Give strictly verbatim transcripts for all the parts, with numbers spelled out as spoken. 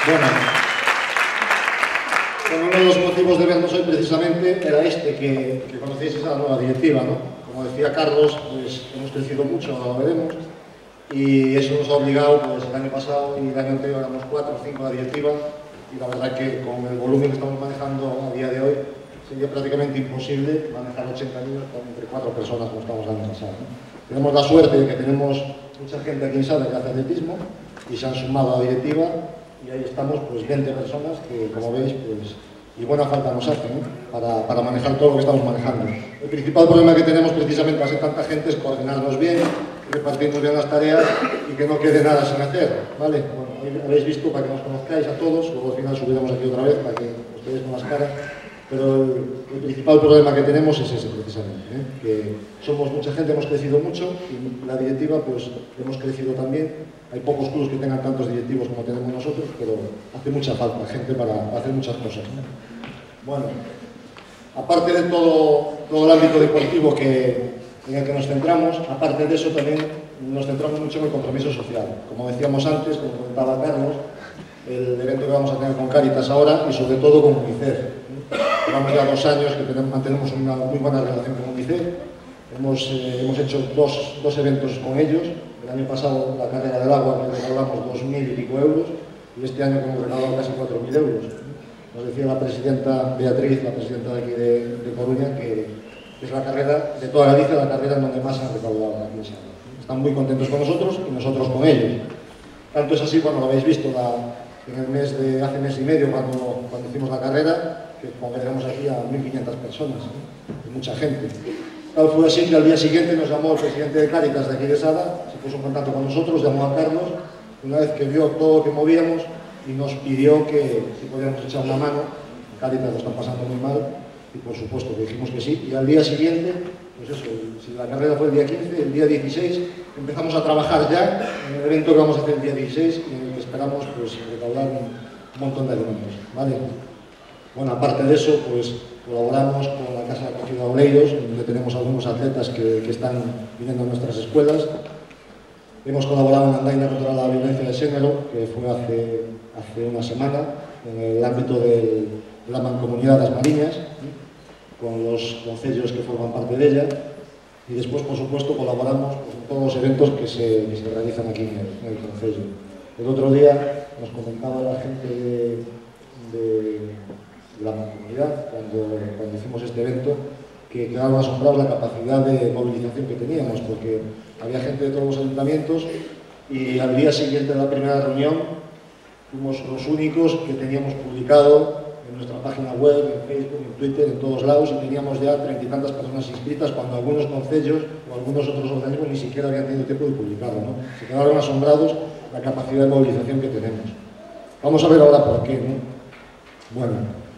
Bueno, bueno, uno de los motivos de vernos hoy precisamente era este, que, que conocéis esa nueva directiva, ¿no? Como decía Carlos, pues hemos crecido mucho, ahora lo veremos, y eso nos ha obligado, pues el año pasado y el año anterior éramos cuatro o cinco la directiva, y la verdad que con el volumen que estamos manejando a día de hoy, sería prácticamente imposible manejar ochenta niños entre cuatro personas como estamos el año pasado, ¿no? Tenemos la suerte de que tenemos mucha gente aquí en Sada que hace atletismo y se han sumado a la directiva y ahí estamos pues veinte personas que, como veis, pues y buena falta nos hacen, ¿eh? para, para manejar todo lo que estamos manejando. El principal problema que tenemos precisamente al ser tanta gente es coordinarnos bien, repartirnos bien las tareas y que no quede nada sin hacer, ¿vale? Bueno, hoy habéis visto para que nos conozcáis a todos, luego al final subiremos aquí otra vez para que os veáis con las caras. Pero el, el principal problema que tenemos es ese, precisamente, ¿eh? Que somos mucha gente, hemos crecido mucho y la directiva, pues, hemos crecido también. Hay pocos clubes que tengan tantos directivos como tenemos nosotros, pero hace mucha falta gente para hacer muchas cosas, ¿no? Bueno, aparte de todo, todo el ámbito deportivo que, en el que nos centramos, aparte de eso también nos centramos mucho en el compromiso social. Como decíamos antes, como comentaba Carlos, el evento que vamos a tener con Cáritas ahora y sobre todo con UNICEF. Llevamos ya dos años que tenemos, mantenemos una muy buena relación con UNICEF. Hemos, eh, hemos hecho dos, dos eventos con ellos. El año pasado la carrera del agua que recaudamos dos mil y pico euros y este año hemos recaudado casi cuatro mil euros. Nos decía la presidenta Beatriz, la presidenta de aquí de, de Coruña, que es la carrera de toda Galicia, la carrera en donde más han recaudado aquí en Sada. Están muy contentos con nosotros y nosotros con ellos. Tanto es así, bueno, lo habéis visto la, en el mes de hace mes y medio cuando, cuando hicimos la carrera, que congregamos aquí a mil quinientas personas, ¿eh? Mucha gente. Tal fue así que al día siguiente nos llamó el presidente de Cáritas de aquí de Sada, se puso en contacto con nosotros, llamó a Carlos, una vez que vio todo lo que movíamos y nos pidió que si podíamos echar una mano. Cáritas lo están pasando muy mal y por supuesto que dijimos que sí, y al día siguiente, pues eso, si la carrera fue el día quince, el día dieciséis empezamos a trabajar ya en el evento que vamos a hacer el día dieciséis y en el que esperamos pues recaudar un montón de alimentos, ¿vale? Bueno, aparte de eso, pues colaboramos con la Casa de Acogida de Oleiros, donde tenemos algunos atletas que, que están viniendo a nuestras escuelas. Hemos colaborado en Andaina contra la violencia de género, que fue hace, hace una semana, en el ámbito del, de la Mancomunidad de las Mariñas, ¿eh? Con los concellos que forman parte de ella. Y después, por supuesto, colaboramos pues, en todos los eventos que se, que se realizan aquí en el, en el concello. El otro día nos comentaba la gente de, de la Mancomunidad, cuando, cuando hicimos este evento, que quedaron asombrados la capacidad de movilización que teníamos, porque había gente de todos los ayuntamientos y al día siguiente de la primera reunión fuimos los únicos que teníamos publicado en nuestra página web, en Facebook, en Twitter, en todos lados, y teníamos ya treinta y tantas personas inscritas cuando algunos concellos o algunos otros organismos ni siquiera habían tenido tiempo de publicarlo, ¿no? Se quedaron asombrados la capacidad de movilización que tenemos. Vamos a ver ahora por qué, ¿no? Bueno,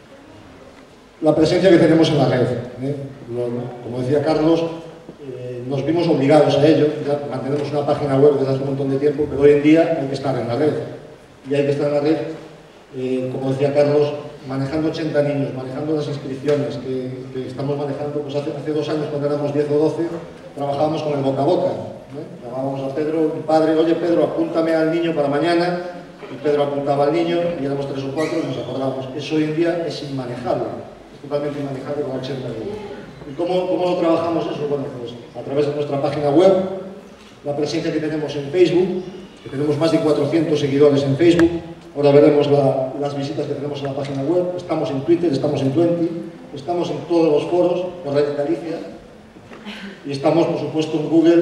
la presencia que tenemos en la red, ¿eh? Lo, como decía Carlos, eh, nos vimos obligados a ello. Ya mantenemos una página web desde hace un montón de tiempo, pero hoy en día hay que estar en la red. Y hay que estar en la red, eh, como decía Carlos, manejando ochenta niños, manejando las inscripciones que, que estamos manejando. Pues hace, hace dos años, cuando éramos diez o doce, trabajábamos con el boca a boca, ¿eh? Llamábamos a Pedro, mi padre, oye Pedro, apúntame al niño para mañana, y Pedro apuntaba al niño, y éramos tres o cuatro y nos acordábamos. Eso hoy en día es inmanejable, es totalmente inmanejable con ochenta niños. ¿Y cómo, cómo lo trabajamos eso? Bueno, pues a través de nuestra página web, la presencia que tenemos en Facebook, que tenemos más de cuatrocientos seguidores en Facebook. Ahora veremos la, las visitas que tenemos en la página web. Estamos en Twitter, estamos en Twenty, estamos en todos los foros, por Red Galicia, y estamos, por supuesto, en Google,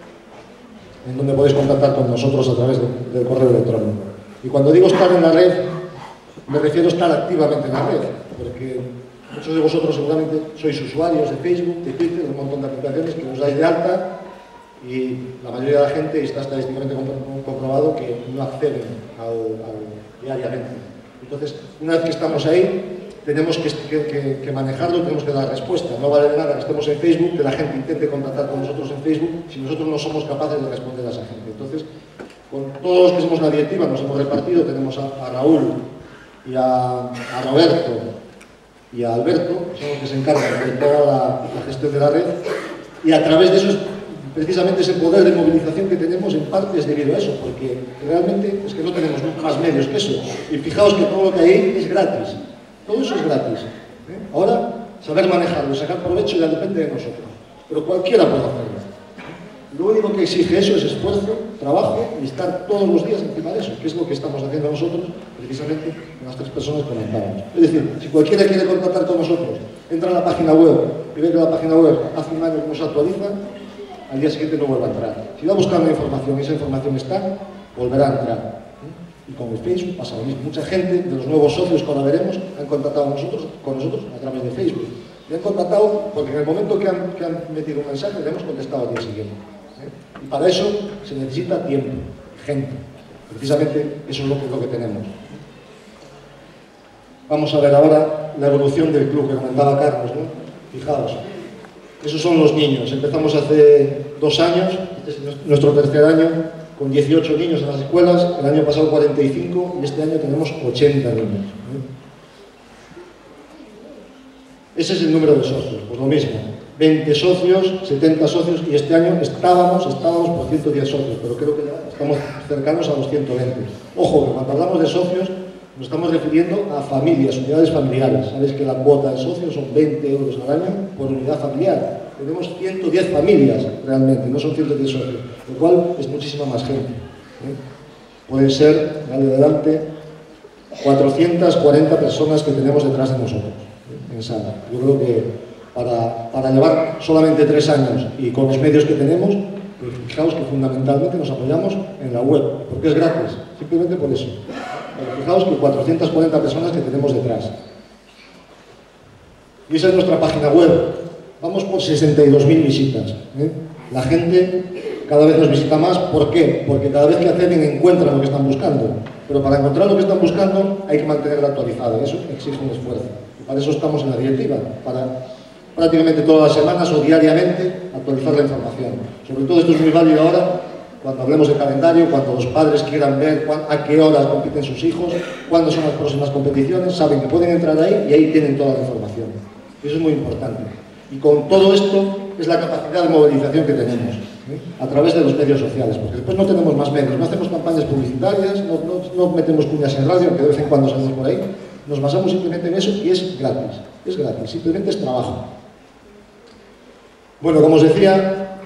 en donde podéis contactar con nosotros a través de, del correo electrónico. Y cuando digo estar en la red, me refiero a estar activamente en la red, porque muchos de vosotros seguramente sois usuarios de Facebook, de Twitter, de un montón de aplicaciones que os dais de alta, y la mayoría de la gente está estadísticamente comprobado que no acceden al, al, diariamente. Entonces, una vez que estamos ahí, tenemos que, que, que manejarlo y tenemos que dar respuesta. No vale de nada que estemos en Facebook, que la gente intente contactar con nosotros en Facebook, si nosotros no somos capaces de responder a esa gente. Entonces, con todos los que somos la directiva, nos hemos repartido, tenemos a, a Raúl y a, a Roberto y a Alberto, que son los que se encargan de toda la, la gestión de la red, y a través de eso precisamente ese poder de movilización que tenemos en parte es debido a eso, porque realmente es que no tenemos más medios que eso. Y fijaos que todo lo que hay es gratis, todo eso es gratis. ¿eh? Ahora, saber manejarlo, sacar provecho ya depende de nosotros, pero cualquiera puede hacerlo. Lo único que exige eso es esfuerzo, trabajo y estar todos los días encima de eso, que es lo que estamos haciendo nosotros, precisamente con las tres personas que comentábamos. Es decir, si cualquiera quiere contactar con nosotros, entra a la página web y ve que la página web hace un año que no se actualiza, al día siguiente no vuelve a entrar. Si va buscando información y esa información está, volverá a entrar. Y con el Facebook pasa lo mismo. Mucha gente de los nuevos socios que ahora veremos han contactado con nosotros, con nosotros a través de Facebook. Y han contactado porque en el momento que han, que han metido un mensaje le hemos contestado al día siguiente. Y para eso se necesita tiempo, gente. Precisamente eso es lo que, lo que tenemos. Vamos a ver ahora la evolución del club que comentaba Carlos, ¿no? Fijaos, esos son los niños. Empezamos hace dos años, este es nuestro tercer año, con dieciocho niños en las escuelas, el año pasado cuarenta y cinco y este año tenemos ochenta niños. Ese es el número de socios, pues lo mismo. veinte socios, setenta socios, y este año estábamos, estábamos por ciento diez socios, pero creo que ya estamos cercanos a los ciento veinte. Ojo, que cuando hablamos de socios, nos estamos refiriendo a familias, unidades familiares. Sabéis que la cuota de socios son veinte euros al año por unidad familiar. Tenemos ciento diez familias realmente, no son ciento diez socios, lo cual es muchísima más gente. ¿eh? Pueden ser, dale adelante, cuatrocientas cuarenta personas que tenemos detrás de nosotros, ¿eh? en sala. Yo creo que Para, para llevar solamente tres años y con los medios que tenemos, pues fijaos que fundamentalmente nos apoyamos en la web, porque es gratis, simplemente por eso. Pero fijaos que cuatrocientas cuarenta personas que tenemos detrás. Y esa es nuestra página web. Vamos por sesenta y dos mil visitas. ¿eh? La gente cada vez nos visita más. ¿Por qué? Porque cada vez que acceden encuentran lo que están buscando. Pero para encontrar lo que están buscando hay que mantenerla actualizada. Eso exige un esfuerzo. Y para eso estamos en la directiva, para prácticamente todas las semanas o diariamente actualizar la información. Sobre todo esto es muy válido ahora cuando hablemos de calendario, cuando los padres quieran ver a qué horas compiten sus hijos, cuándo son las próximas competiciones, saben que pueden entrar ahí y ahí tienen toda la información. Eso es muy importante. Y con todo esto es la capacidad de movilización que tenemos, ¿eh? a través de los medios sociales, porque después no tenemos más medios, no hacemos campañas publicitarias, no, no, no metemos cuñas en radio, aunque de vez en cuando salimos por ahí, nos basamos simplemente en eso y es gratis, es gratis, simplemente es trabajo. Bueno, como os decía,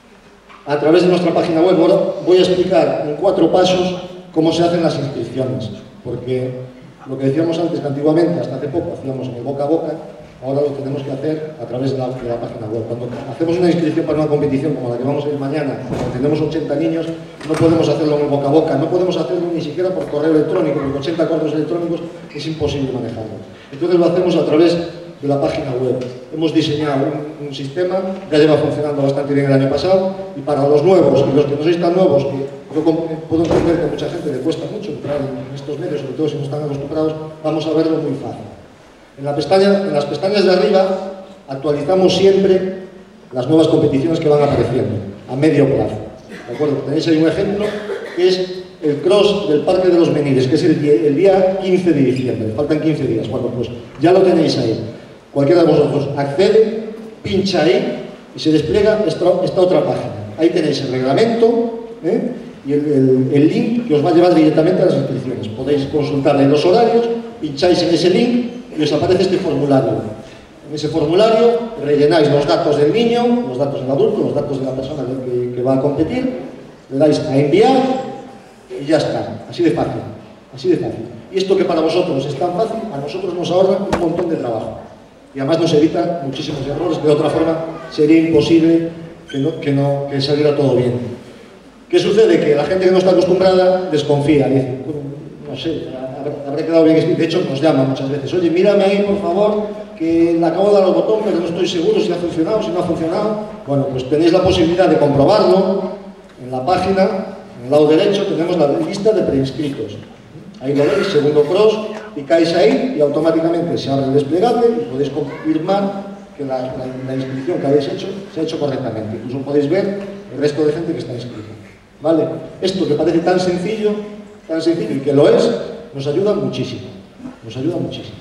a través de nuestra página web ahora voy a explicar en cuatro pasos cómo se hacen las inscripciones, porque lo que decíamos antes, que antiguamente, hasta hace poco, hacíamos en el boca a boca, ahora lo tenemos que hacer a través de la, de la página web. Cuando hacemos una inscripción para una competición como la que vamos a ir mañana, cuando tenemos ochenta niños, no podemos hacerlo en el boca a boca, no podemos hacerlo ni siquiera por correo electrónico, porque ochenta correos electrónicos es imposible manejarlo. Entonces lo hacemos a través de la página web. Hemos diseñado un, un sistema, ya lleva funcionando bastante bien el año pasado, y para los nuevos, y los que no sois tan nuevos, que yo puedo entender que a mucha gente le cuesta mucho entrar en estos medios, sobre todo si no están acostumbrados, vamos a verlo muy fácil. En, la pestaña, en las pestañas de arriba actualizamos siempre las nuevas competiciones que van apareciendo, a medio plazo. ¿De acuerdo? Tenéis ahí un ejemplo, que es el cross del Parque de los Meniles, que es el día, el día quince de diciembre, faltan quince días. Bueno, pues ya lo tenéis ahí. Cualquiera de vosotros accede, pincha ahí y se despliega esta, esta otra página. Ahí tenéis el reglamento ¿eh? y el, el, el link que os va a llevar directamente a las inscripciones. Podéis consultar en los horarios, pincháis en ese link y os aparece este formulario. En ese formulario rellenáis los datos del niño, los datos del adulto, los datos de la persona que, que va a competir, le dais a enviar y ya está. Así de fácil. Así de fácil. Y esto que para vosotros es tan fácil, a nosotros nos ahorra un montón de trabajo. Y además nos evita muchísimos errores, de otra forma sería imposible que, no, que, no, que saliera todo bien. ¿Qué sucede? Que la gente que no está acostumbrada desconfía, dice, no sé, habré quedado bien escrito. De hecho nos llama muchas veces, oye, mírame ahí por favor, que le acabo de dar al botón, pero no estoy seguro si ha funcionado, si no ha funcionado. Bueno, pues tenéis la posibilidad de comprobarlo en la página, en el lado derecho tenemos la lista de preinscritos. Ahí lo veis, segundo cross, picáis ahí y automáticamente se abre el desplegable y podéis confirmar que la, la, la inscripción que habéis hecho se ha hecho correctamente. Incluso podéis ver el resto de gente que está inscrita. ¿Vale? Esto que parece tan sencillo, tan sencillo y que lo es, nos ayuda muchísimo. Nos ayuda muchísimo.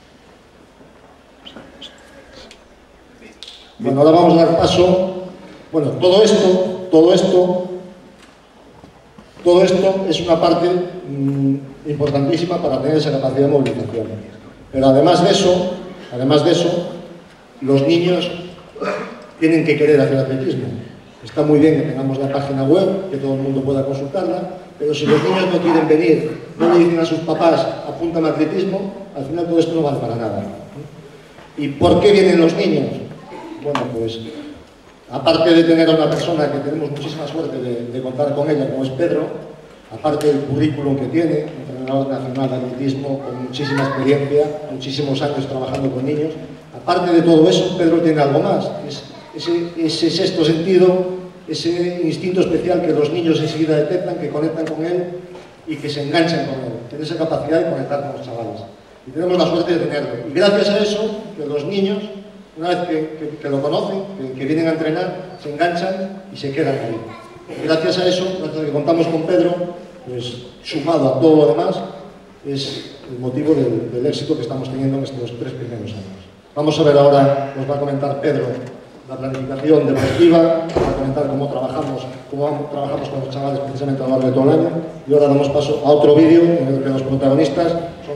Bueno, ahora vamos a dar paso Bueno, todo esto, todo esto, todo esto es una parte mmm, importantísima para tener esa capacidad de movilización. Pero además de eso, además de eso, los niños tienen que querer hacer atletismo. Está muy bien que tengamos la página web, que todo el mundo pueda consultarla, pero si los niños no quieren venir, no le dicen a sus papás, apúntame a atletismo, al final todo esto no vale para nada. ¿Y por qué vienen los niños? Bueno, pues, aparte de tener a una persona que tenemos muchísima suerte de, de contar con ella, como es Pedro, aparte del currículum que tiene, entrenador nacional de atletismo, con muchísima experiencia, muchísimos años trabajando con niños, aparte de todo eso, Pedro tiene algo más, es ese, ese sexto sentido, ese instinto especial que los niños enseguida detectan, que conectan con él y que se enganchan con él, tiene esa capacidad de conectar con los chavales. Y tenemos la suerte de tenerlo. Y gracias a eso, que los niños, una vez que, que, que lo conocen, que, que vienen a entrenar, se enganchan y se quedan ahí. Y gracias a eso, gracias a que contamos con Pedro, pues sumado a todo lo demás, es el motivo del, del éxito que estamos teniendo en estos tres primeros años. Vamos a ver ahora, nos va a comentar Pedro, la planificación deportiva, va a comentar cómo trabajamos, cómo trabajamos con los chavales precisamente a lo largo de todo el año. Y ahora damos paso a otro vídeo en el que los protagonistas son